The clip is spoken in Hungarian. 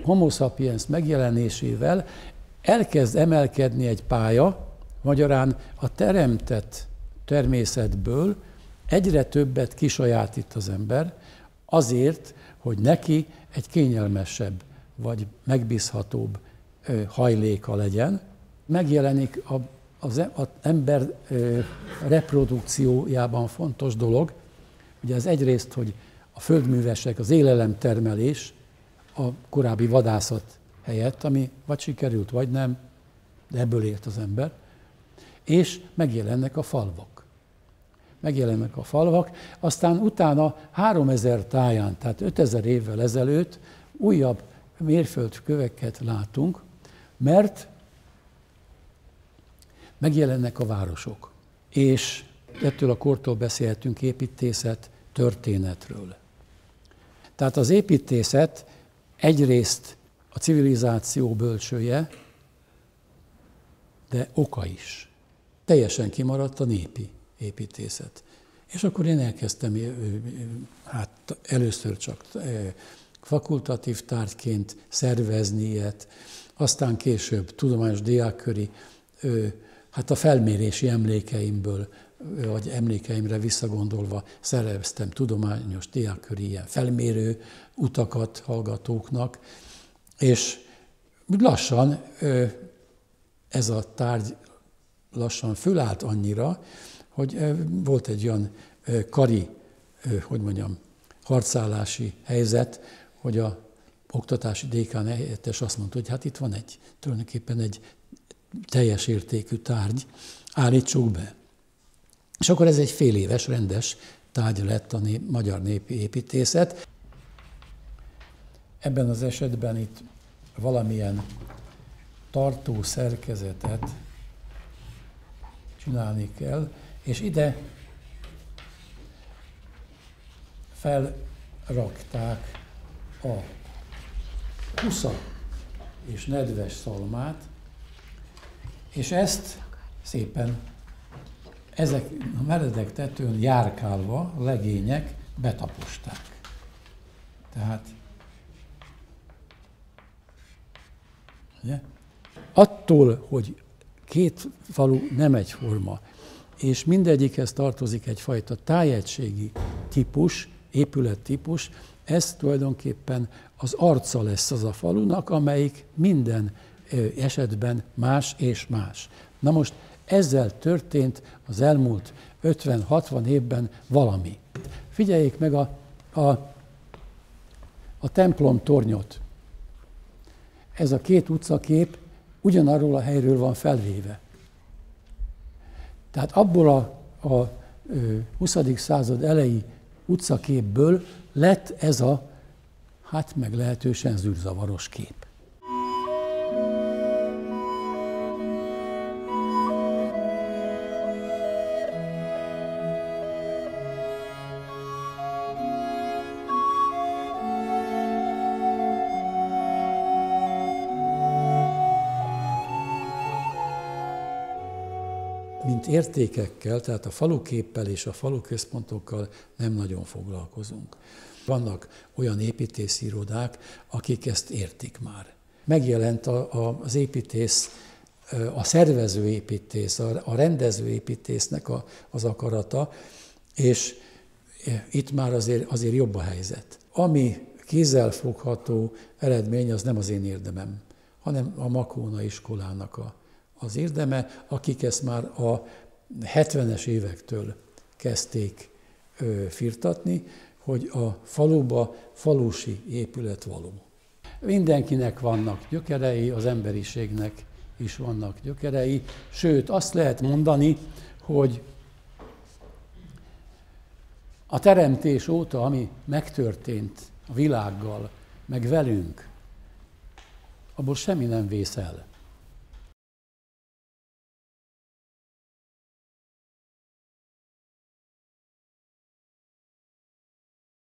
Homo sapiens megjelenésével elkezd emelkedni egy pálya, magyarán a teremtett természetből egyre többet kisajátít az ember, azért, hogy neki egy kényelmesebb vagy megbízhatóbb hajléka legyen. Megjelenik az ember reprodukciójában fontos dolog, ugye ez egyrészt, hogy a földművesek, az élelemtermelés a korábbi vadászat helyett, ami vagy sikerült, vagy nem, de ebből élt az ember, és megjelennek a falvak. Megjelennek a falvak, aztán utána 3000 táján, tehát 5000 évvel ezelőtt újabb mérföldköveket látunk, mert megjelennek a városok. És ettől a kortól beszélhetünk építészet történetről. Tehát az építészet egyrészt a civilizáció bölcsője, de oka is. Teljesen kimaradt a népi építészet. És akkor én elkezdtem, először csak fakultatív tárgyként szervezni ilyet, aztán később tudományos diákköri, a felmérési emlékeimből, vagy emlékeimre visszagondolva szerveztem tudományos diákköri ilyen felmérő utakat hallgatóknak, és lassan ez a tárgy lassan fölállt annyira, hogy volt egy olyan kari, harcálási helyzet, hogy a oktatási dékán helyettes azt mondta, hogy hát itt van tulajdonképpen egy teljes értékű tárgy, állítsuk be. És akkor ez egy fél éves rendes tárgy lett a magyar népi építészet. Ebben az esetben itt valamilyen tartó szerkezetet csinálni kell, és ide felrakták a kusza és nedves szalmát, és ezt szépen ezek a meredek tetőn járkálva a legények betaposták. Tehát ugye? Attól, hogy két falu nem egyforma, és mindegyikhez tartozik egyfajta tájegységi típus, épülettípus, ez tulajdonképpen az arca lesz az a falunak, amelyik minden esetben más és más. Na most ezzel történt az elmúlt 50-60 évben valami. Figyeljék meg a templom tornyot. Ez a két utcakép ugyanarról a helyről van felvéve. Tehát abból a 20. század elejé utcaképből lett ez a, meglehetősen zűrzavaros kép. Mint értékekkel, tehát a faluképpel és a faluközpontokkal nem nagyon foglalkozunk. Vannak olyan építészirodák, akik ezt értik már. Megjelent az építész, a szervezőépítész, a rendezőépítésznek az akarata, és itt már azért jobb a helyzet. Ami kézzelfogható eredmény, az nem az én érdemem, hanem a Makóna iskolának az érdeme, akik ezt már a 70-es évektől kezdték firtatni, hogy a faluba falusi épület való. Mindenkinek vannak gyökerei, az emberiségnek is vannak gyökerei, sőt azt lehet mondani, hogy a teremtés óta, ami megtörtént a világgal, meg velünk, abból semmi nem vész el.